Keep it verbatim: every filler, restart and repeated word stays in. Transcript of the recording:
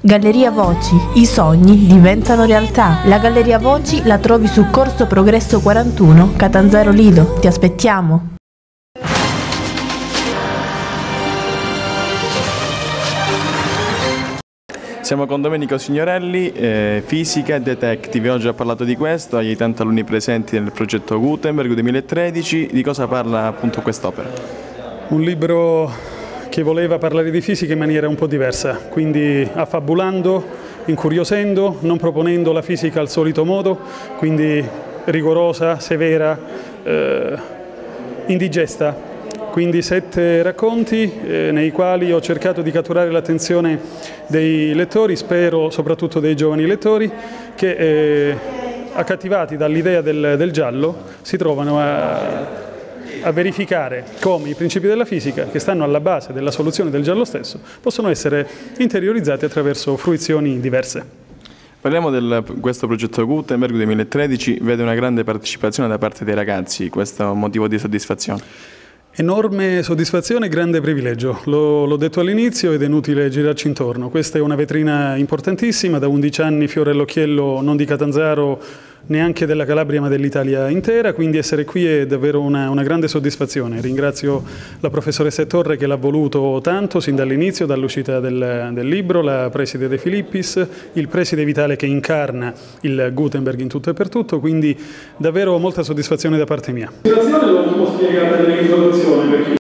Galleria Voci, i sogni diventano realtà. La Galleria Voci la trovi su Corso Progresso quarantuno, Catanzaro Lido. Ti aspettiamo! Siamo con Domenico Signorelli, eh, fisica e detective. Oggi ha parlato di questo, agli tanti alunni presenti nel progetto Gutenberg duemilatredici. Di cosa parla appunto quest'opera? Un libro che voleva parlare di fisica in maniera un po' diversa, quindi affabulando, incuriosendo, non proponendo la fisica al solito modo, quindi rigorosa, severa, eh, indigesta. Quindi sette racconti eh, nei quali ho cercato di catturare l'attenzione dei lettori, spero soprattutto dei giovani lettori, che eh, accattivati dall'idea del, del giallo si trovano a, a verificare come i principi della fisica, che stanno alla base della soluzione del giallo stesso, possono essere interiorizzati attraverso fruizioni diverse. Parliamo di questo progetto Gutenberg duemilatredici, vede una grande partecipazione da parte dei ragazzi, questo è un motivo di soddisfazione? Enorme soddisfazione e grande privilegio, l'ho detto all'inizio ed è inutile girarci intorno. Questa è una vetrina importantissima, da undici anni fiore all'occhiello non di Catanzaro, neanche della Calabria ma dell'Italia intera, quindi essere qui è davvero una, una grande soddisfazione. Ringrazio la professoressa Torre che l'ha voluto tanto sin dall'inizio, dall'uscita del, del libro, la preside De Filippis, il preside Vitale che incarna il Gutenberg in tutto e per tutto, quindi davvero molta soddisfazione da parte mia. La situazione l'ho un po' spiegata nell'introduzione.